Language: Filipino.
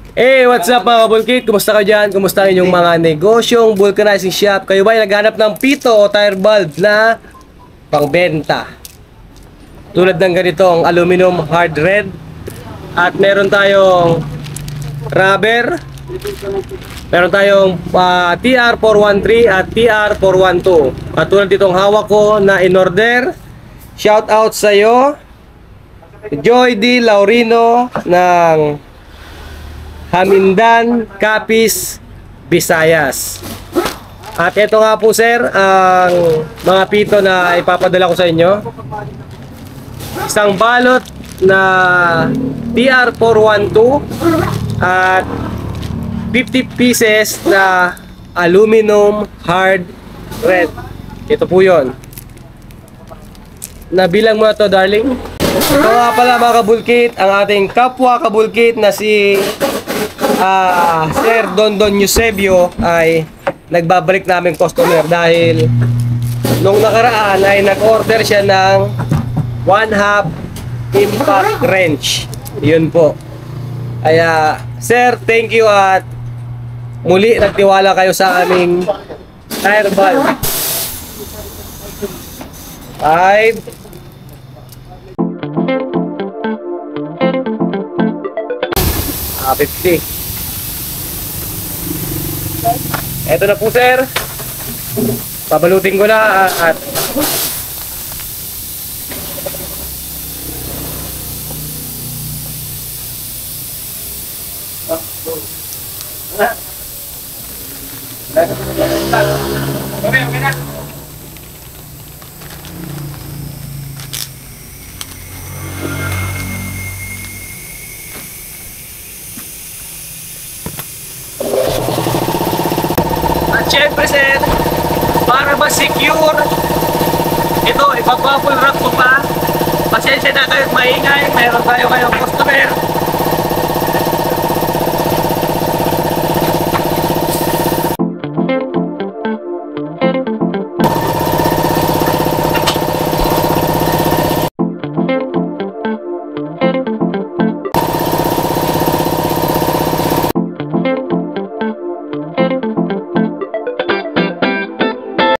Hey, what's up mga kabulkit? Kumusta kayo dyan? Kumusta ang inyong mga negosyong vulcanizing shop? Kayo ba ay naghanap ng pito o tire valve na pangbenta? Tulad ng ganitong aluminum hard red. At meron tayong rubber. Meron tayong TR413 at TR412. At tulad ditong hawak ko na in-order. Shout out sa iyo, Joy D. Laurino ng Hamindan, Capiz, Visayas. At ito nga po sir, ang mga pito na ipapadala ko sa inyo. Isang balot na TR412 at 50 pieces na aluminum hard red. Ito po yun. Nabilang mo na to, darling. Ito nga pala mga kabulkit, ang ating kapwa kabulkit na si Sir Dondon Eusebio ay nagbabalik namin customer dahil nung nakaraan ay nag-order siya ng 1/2 impact wrench. Yun po. Kaya sir, thank you at muli nagtiwala kayo sa aming tire valve. 50. Eto na po sir. Pabalutin ko na at okay na. Siyempre sir, para ma-secure ito, ipag-bubble wrap ko pa. Pasensya na kayo, maingay, meron tayo kayong customer.